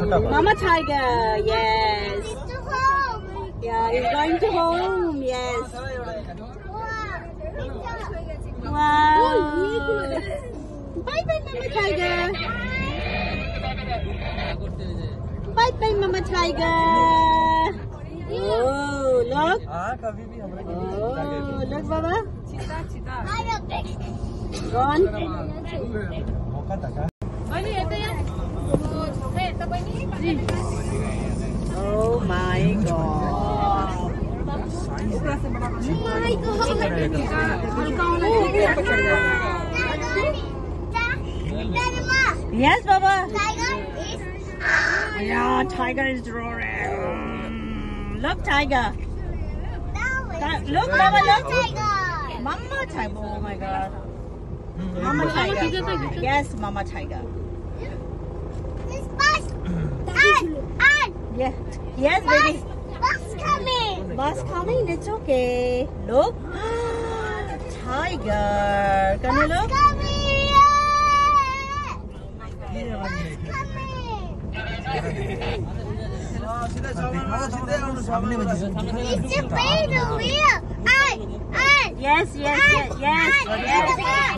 Mama tiger, yes. Yeah, he's going to home, yes. Wow. Bye-bye, Mama tiger. Bye-bye, Mama tiger. Oh, look. Oh, look, Baba. Gone. Oh my God. Yes, Baba. Yeah, tiger is roaring. Look, tiger. Look, Baba, look. Mama tiger. Oh my God. Mama tiger. Yes, Mama tiger. Yeah. Yes, baby. Bus coming. Bus coming. It's okay. Look. Tiger. Can you look? It's a wheel. Yes, yes, yes, yes.